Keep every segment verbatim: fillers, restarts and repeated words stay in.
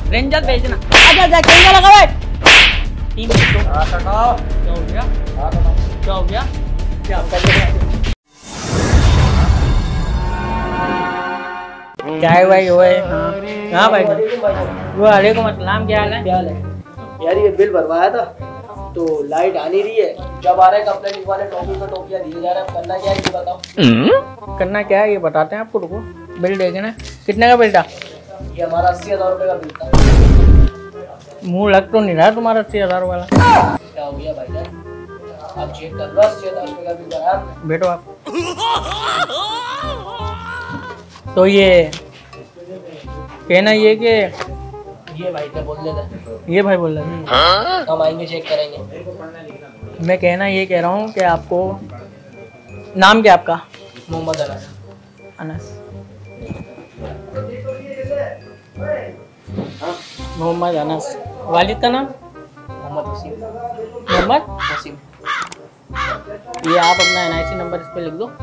Ranger भेजना। आजा आजा क्या लगा भाई टीम भेजो। हां हटाओ। क्या हो गया? हां हटाओ। क्या हो गया? क्या कर रहे हो? क्या है भाई ओए? हां हां भाई वालेकुम अस्सलाम। क्या हाल है? क्या हाल है यार? ये बिल भरवाया था तो लाइट आ नहीं रही है। जब आ रहे कंप्लेंट लिखवाने टोपी पे टोपियां दिए जा रहे हैं। करना क्या है ये बताओ। करना क्या है ये बताते हैं आपको। रुको बिल देखना। कितने का बिल था? ये हमारा अस्सी हजार रुपए का बिल था। मुंह लग तो नहीं रहा तुम्हारा अस्सी हजार वाला। क्या हो गया भाई जान? आप चेक कर लो। अस्सी हजार रुपए का बिल भरा। बैठो आप। तो ये कहना ये कि ये भाई क्या बोल रहे थे? ये भाई बोल रहे हैं हम आएंगे चेक करेंगे। मैं कहना ये कह रहा हूँ कि आपको नाम क्या आपका? मोहम्मद अनस। अनस मोहम्मद अनस। वालिद का नाम? मोहम्मद वसीम। मोहम्मद वसीम। ये आप अपना एन आई सी नंबर इस पे लिख दो।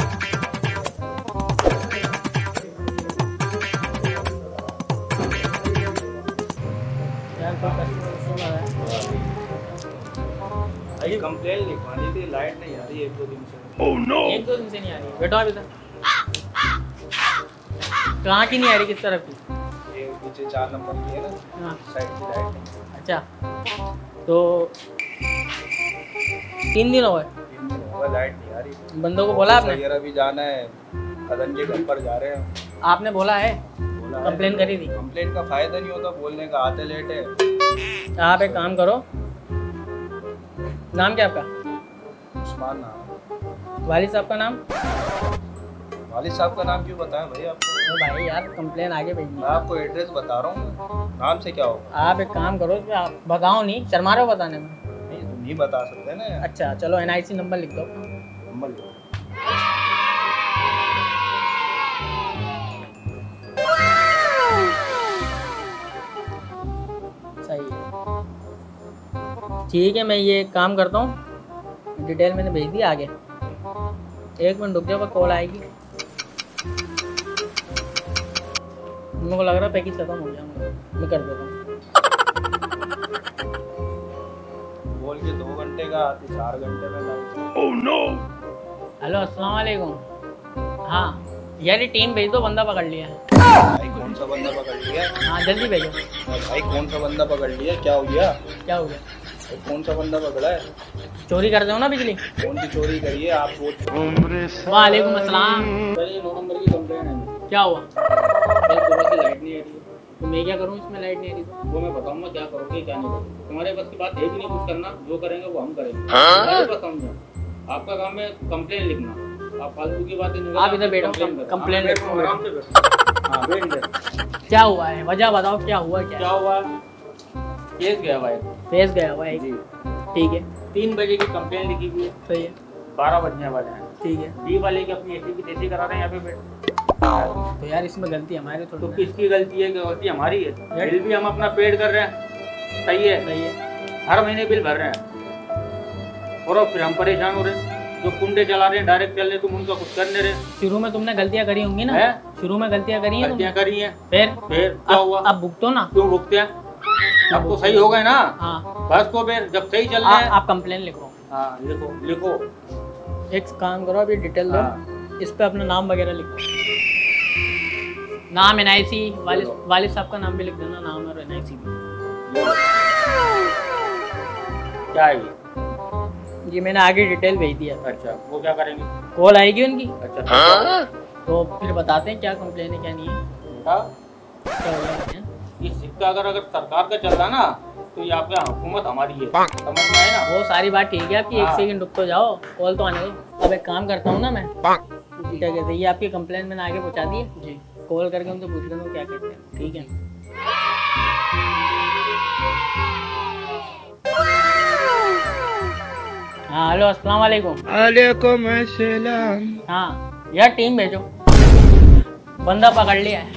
कंप्लेन लिखवानी थी। लाइट नहीं आ रही एक दो दिन से। Oh no. एक दो दिन से नहीं आ रही। बैठो आप इधर। कहाँ की नहीं आ रही? किस तरफ की? ये पीछे चार नंबर की है ना। हाँ साइड की लाइट। अच्छा तो तीन दिन हो गए। तीन दिन हो गए लाइट नहीं आ रही। बंदों को बोला आपने? सैयरा भी जाना है। कदन के घर पर जा रहे हैं। आपने बोला है? बोला कंप्लेन करी थी? कंप्लेन का फायदा नहीं होता बोलने का। आते लेट है। आप एक काम करो। नाम क्या आपका? उस्मान नाम। वालिद साहब का नाम? वालिद साहब का नाम क्यों बताएं भाई आपको? तो भाई यार कंप्लेन आगे भेजनी मैं है। आपको एड्रेस बता रहा हूँ। नाम से क्या होगा? आप एक काम करो कि आप बताओ नहीं, शर्मा रहे हो बताने में। नहीं तो नहीं बता सकते ना। अच्छा चलो एन आई सी नंबर लिख दो। नंबर लो। सही है। ठीक है मैं ये काम करता हूँ। डिटेल मैंने भेज दी आगे। एक मिनट रुक जाओ कॉल आएगी। मेरे को लग रहा है पैकेज खत्म हो गया। मैं कर देता हूँ। बोल के दो घंटे का आती चार घंटे में लाइट। Oh no. हेलो अस्सलाम वालेकुम। हाँ यार ये टीम भेज दो। बंदा पकड़ लिया है। भाई कौन सा बंदा पकड़ लिया? हाँ जल्दी भेजो। भाई कौन सा बंदा पकड़ लिया? क्या हो गया? क्या हो गया? कौन सा बंदा पकड़ा है? चोरी कर दो ना बिजली। कौन सी चोरी करी है आप? वालेकुम अस्सलाम। ये नौ नंबर की कंप्लेन है। क्या हुआ? भाई सुबह से लाइट नहीं आ रही है। तो मैं क्या करूँ इसमें? लाइट नहीं आ रही तो वो मैं बताऊंगा क्या करोगे क्या नहीं करोगे। तुम्हारे बस की बात है भी नहीं कुछ करना। जो करेंगे वो हम करेंगे। तुम्हारे बस समझो। आपका काम है कंप्लेन लिखना। आप फालतू की बातें नहीं। आप इधर बैठो। कंप्लेन लिखो। आराम से बैठो। हाँ बैठ जाओ। क्या हुआ है? वजह बताओ क्या हुआ? क्या क्या हुआ? केस गया भाई। फेस गया हुआ है। जी ठीक है तीन बजे की कंप्लेन लिखी हुई है। सही है। बारह बजने वाले हैं। ठीक है बी वाले की अपनी एसी की तेजी करा रहे हैं यहाँ पे बैठ। तो यार इसमें गलती हमारी तो थोड़ी। किसकी गलती है? गलती हमारी है। बिल भी हम अपना पेड कर रहे हैं। सही है। सही है। हर महीने बिल भर रहे हैं और अब फिर हम परेशान हो रहे हैं। जो कुंडे चला रहे हैं डायरेक्ट चल रहे, तुम उनका कुछ कर नहीं रहे। शुरू में तुमने गलतियां करी होंगी ना? है? शुरू में गलतियां करी हैं गलतियां तुमने? करी हैं। फिर फिर क्या हुआ? अब भुगतो ना। क्यों भुगते हैं? अब तो सही हो गए ना। हाँ बस को फिर जब सही चल आ, रहे हैं। आप कंप्लेन लिखो। हाँ लिखो लिखो। एक काम करो अभी डिटेल दो। हाँ। इस पे अपना नाम वगैरह लिखो। नाम एन आई सी। वालिद वालिद साहब का नाम भी लिख देना। नाम और एन आई सी भी। क्या है ये? ये मैंने आगे डिटेल भेज दिया। अच्छा वो क्या करेंगे? कॉल आएगी उनकी अच्छा तो फिर बताते हैं क्या कंप्लेन है क्या नहीं है। बेटा क्या हो गया? ये सिक्का अगर अगर सरकार का चल रहा ना तो ये आपका हुकूमत हमारी है। समझ में आए ना? वो सारी बात ठीक है आपकी। एक हाँ। सेकंड रुक तो जाओ। कॉल तो आने दो। अब एक काम करता हूँ ना मैं। क्या कहते हैं ये आपकी कंप्लेन मैंने आगे पहुँचा दी है जी। कॉल करके उनसे पूछ लेना क्या कहते हैं। ठीक है हाँ हेलो अस्सलाम वालेकुम। वालेकुम अस्सलाम। हाँ यार टीम भेजो। बंदा पकड़ लिया है।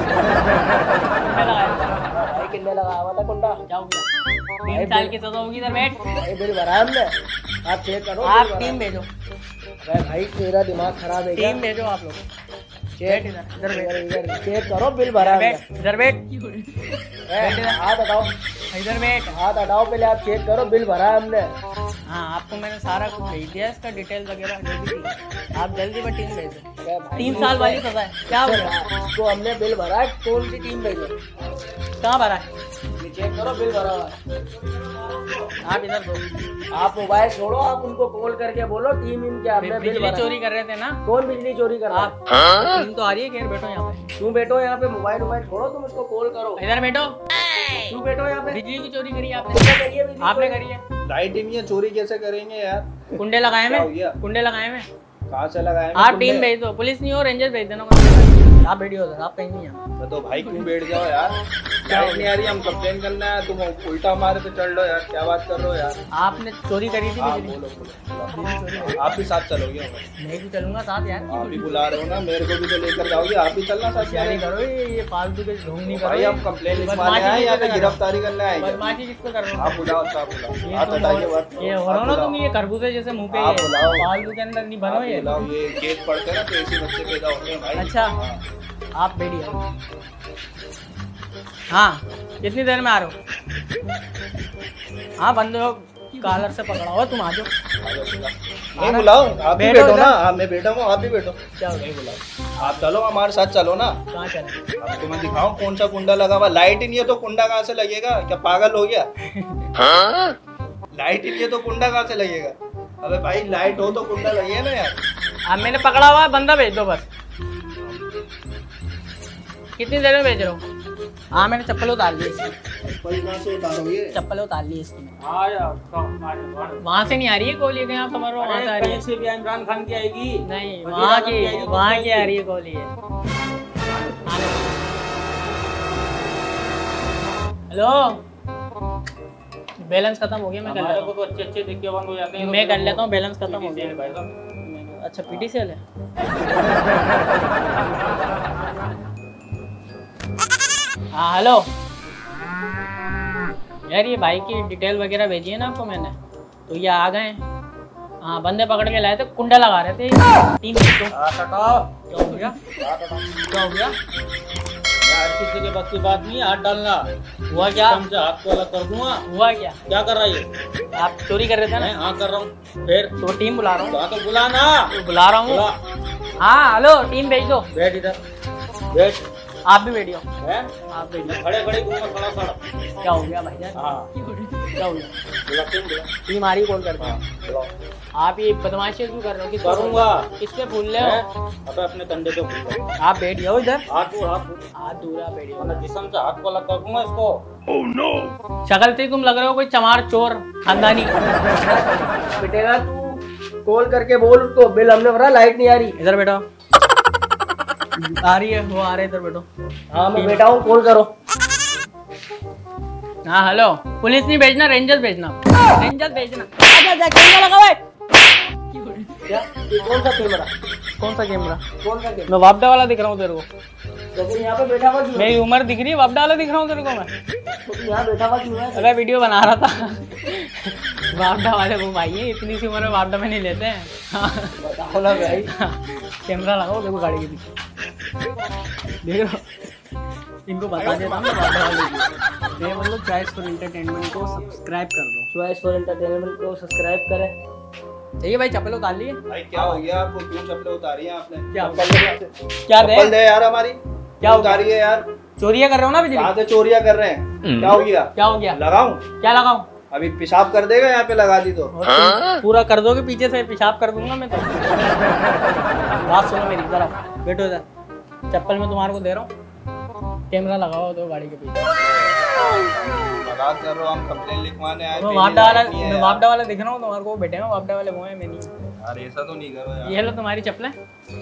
भाई कितने लगा हुआ था कुंडा? क्या हो गया? तीन साल की सजा होगी इधर बैठ। भाई बिल भरा है हमने। आप चेक करो। आप टीम भेजो। भाई भाई तेरा दिमाग खराब है क्या? टीम भेजो आप लोग। चेक इधर इधर चेक करो, बिल भरा है बैठ इधर बैठ हमने। हाथ हटाओ, इधर बैठ। हाथ हटाओ, पहले आप चेक करो, बिल भरा है हमने। हाँ आपको मैंने सारा कुछ भेज दिया, इसका डिटेल वगैरह दे दी थी। आप जल्दी में टीम भेज दो। तीन साल वाली सजा है। क्या हो गया? इसको हमने बिल भरा है, कौन सी टीम भेजो? कहाँ भरा है? ये चेक करो, बिल भरा हुआ है। आप इधर दो। आप मोबाइल छोड़ो, आप उनको कॉल करके बोलो टीम इन क्या हमने बिल बिजली भरा है। चोरी कर रहे थे ना? कौन बिजली चोरी कर रहा है? आप टीम तो आ रही है, खैर बैठो यहाँ पे। क्यों बैठो यहाँ पे? मोबाइल मोबाइल छोड़ो, तुम उसको कॉल करो। इधर बैठो। क्यों बैठो यहाँ पे? बिजली की चोरी करी आपने? किसने करी है बिजली आपने चोरी? करी है। लाइट ही नहीं है, चोरी कैसे करेंगे यार? कुंडे लगाए क्या हो में? गया? कुंडे लगाए में? कहाँ से लगाए? आप टीम भेज दो, पुलिस नहीं हो रेंजर भेज देना। आप बैठिए उधर, आप कहीं नहीं यहाँ। तो भाई क्यों बैठ जाओ यार? लाइट नहीं आ रही, हम कंप्लेन करना है, तुम उल्टा हमारे पे चढ़ लो यार। क्या बात कर रहे हो यार? आपने चोरी करी थी हाँ बिजली? बोलो बोलो। आप भी साथ चलोगे? मैं भी चलूंगा साथ यार। आप भी बुला रहे हो ना, मेरे को भी तो लेकर जाओगे। आप भी चलना साथ। क्या नहीं करो, ये ये फालतू के ढोंग नहीं करो। भाई हम कंप्लेन लिखवाने आए या फिर गिरफ्तारी करने आए? बदमाशी किसको कर रहे हो? आप बुलाओ, आप बुलाओ। ये हाथ तुम हटाइए हो- बात। ये हो रहा ना तुम, ये खरबूजे जैसे मुंह पे आप ये बुलाओ। फालतू के अंदर नहीं बनो ये। बुलाओ, ये केस पढ़ते ना तो ऐसे बच्चे पैदा होते हैं भाई। अच्छा। हाँ। आप बैठिए। हाँ कितनी देर में आ रहे हो? हाँ बंदे हो कॉलर से पकड़ा हुआ, तुम आ जाओ। नहीं बुलाओ, आप भी बैठो बैठो ना। इधर। हाँ मैं बैठा हूँ, आप भी बैठो। क्या हो नहीं बुलाओ, आप चलो हमारे साथ चलो ना। कहाँ चले? आपको मैं दिखाऊं कौन सा कुंडा लगा हुआ। लाइट ही नहीं है तो कुंडा कहाँ से लगेगा? क्या पागल हो गया? लाइट ही नहीं है तो कुंडा कहाँ से लगेगा? अबे भाई लाइट हो तो कुंडा लगे ना यार। अब मैंने पकड़ा हुआ है, बंदा भेज दो बस। कितनी देर में भेज रहे हो? हाँ मैंने चप्पल उतार ली इसकी। चप्पल कहाँ से उतारोगे? चप्पल उतार ली इसकी मैंने। आया वहाँ से नहीं आ रही है गोली, कहीं आप समझ रहे हो? वहाँ से आ रही है। से भी इमरान खान की आएगी। नहीं वजीर वहाँ आजम की आएगी की तो वहाँ क्या की आ रही है गोली है। हेलो बैलेंस खत्म हो गया, मैं कर हमारे लेता को तो अच्छे अच्छे दिख के बंद हो जाते हैं। हूँ। मैं कर लेता हूँ, बैलेंस खत्म हो भाई गया। साहब अच्छा पीटी सेल है। हाँ हेलो यार, ये भाई की डिटेल वगैरह भेजी है ना आपको मैंने, तो ये आ गए। हाँ बंदे पकड़ के लाए थे, कुंडा लगा रहे थे तीन मिनट को। हाथ हटाओ। क्या हो गया? क्या हो गया? यार किसी के बस की बात नहीं है, हाथ डालना। हुआ क्या? तुमसे हाथ को अलग कर दूंगा। हुआ क्या? क्या कर रहा है ये? आप चोरी कर रहे थे मैं ना? हाँ कर रहा हूँ। फिर तो टीम बुला रहा हूँ। कहा तो बुलाना। बुला रहा हूँ। बुला। हाँ हेलो टीम भेज दो। बैठ इधर बैठ। आप भी बैठियो। है आप बैठियो। खड़े खड़े घूमो, खड़ा खड़ा। क्या हो गया भाईजान? हाँ क्या हो गया? बुला टीम बुला। टीम आ रही कॉल कर दो। हाँ बुलाओ। आप ये बदमाशी क्यों कर रहे हो? किस करूंगा। किस पे भूल रहे हो? अब अपने कंधे पे भूल जाओ। आप बैठ जाओ इधर। हाथ दूर हाथ दूर। हाथ दूर आप बैठ वरना जिस्म से हाथ को अलग कर दूंगा इसको। शक्ल से तुम लग रहे हो कोई चमार चोर खानदानी। बेटेगा तू कॉल करके बोल उसको, बिल हमने भरा, लाइट नहीं आ रही। इधर बैठो। आ रही है वो, आ रहे इधर बैठो। हाँ मैं बैठा हूँ, कॉल करो। हाँ हेलो, पुलिस नहीं भेजना, रेंजर्स भेजना। रेंजर्स भेजना। आजा आजा, कैमरा लगा हुआ है। क्या ये कौन सा कैमरा? कौन सा कैमरा? कौन सा कैमरा? मैं वापडा वाला दिख रहा हूँ तेरे को। तो फिर यहाँ पे बैठा हुआ क्यों है? मेरी उम्र दिख रही है, वापडा वाला दिख रहा हूँ तेरे को मैं। तो फिर यहाँ बैठा हुआ क्यों है? अगर वीडियो बना रहा था। वापडा वाले वो भाई है, इतनी सी उम्र में वापडा में नहीं लेते हैं। हाँ। बताओ ना भाई। कैमरा लगाओ, देखो गाड़ी के पीछे देख रहे हो? इनको बता देता हूँ मैं वापडा वाले की। मैं बोलो चॉइस फॉर एंटरटेनमेंट को सब्सक्राइब कर दो। चॉइस फॉर एंटरटेनमेंट को सब्सक्राइब करें। चाहिए भाई, चप्पल उतार लिए? भाई क्या हो गया आपको? क्यों चप्पल उतारी है आपने? क्या चप्पल क्या दे? चप्पल दे यार हमारी। क्या हो गया? उतारी है यार। चोरियां कर रहे हो ना बिजली? कहाँ से चोरियां कर रहे हैं? क्या हो गया? क्या हो गया? लगाऊं? क्या लगाऊं? अभी पेशाब कर देगा यहाँ पे लगा दी तो। और तुम पूरा कर दोगे पीछे से, पेशाब कर दूंगा मैं तो। बात सुनो मेरी, जरा बैठो इधर। चप्पल मैं तुम्हारे को दे रहा हूँ, कैमरा लगाओ तो गाड़ी के पीछे। मजाक कर रहे हो? हम कंप्लेन लिखवाने आए मैं थे। वापडा वाला, नहीं है मैं यार। वापडा वाला दिख रहा हूँ तुम्हारे को, बैठे हैं वापडा वाले वो है, मैं नहीं। यार ऐसा तो नहीं करो यार। ये लो तुम्हारी चप्पलें।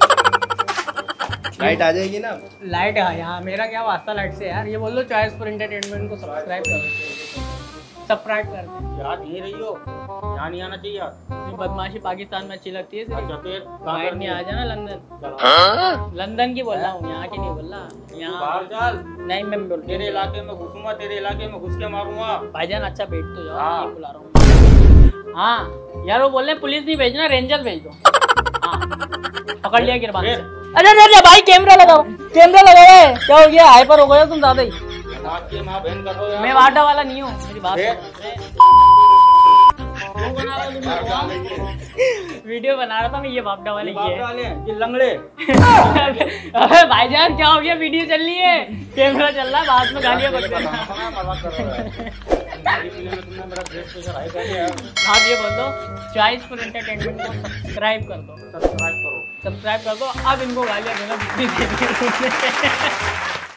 लाइट आ जाएगी ना? लाइट है यहाँ, मेरा क्या वास्ता लाइट से यार। ये बोल दो चॉइस फॉर एंटरटेनमेंट को सब्सक्राइब करो। सब्सक्राइब कर दे। याद नहीं रही हो, यहाँ नहीं आना चाहिए यार। ये बदमाशी पाकिस्तान में अच्छी लगती है सिर्फ। अच्छा फिर बाहर नहीं आ जाना, लंदन। चलो लंदन की बोल रहा हूँ, यहाँ की नहीं बोल रहा। बाहर यहाँ चल। नहीं, मैं बोल तेरे इलाके में घुसूंगा, तेरे इलाके में घुस के मारूंगा। भाईजान अच्छा बैठ तो जाओ, हाँ। ये बुला रहा हूँ। हाँ यार वो बोल रहे हैं पुलिस नहीं भेजना, रेंजर भेज दो। हाँ पकड़ लिया गिरबान से। अरे अरे भाई कैमरा लगाओ, कैमरा लगाओ है। क्या हो गया, हाइपर हो गया तुम ज्यादा ही। आपकी माँ बहन कर रहे हो यार। मैं वाटा वाला नहीं हूँ, मेरी बात ए? सुनो। वीडियो बना रहा था मैं, ये बापडा वाले बाप ये वाले हैं, ये लंगड़े। अबे भाईजान क्या हो गया, वीडियो चल रही है, कैमरा चल रहा है, बाद में गालियां बक देना। आप ये बोल दो चॉइस फॉर एंटरटेनमेंट को सब्सक्राइब कर दो, सब्सक्राइब करो। सब्सक्राइब कर दो। अब इनको गालियां देना